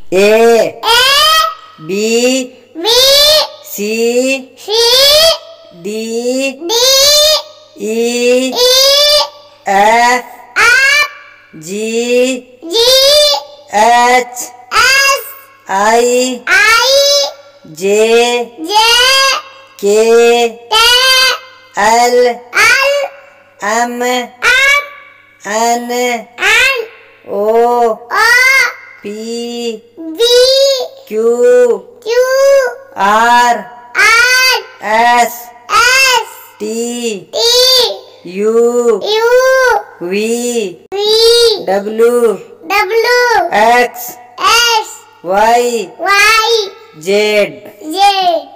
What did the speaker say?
A B C D E F G H I J K L M N O P Q R S T U V W X Y Z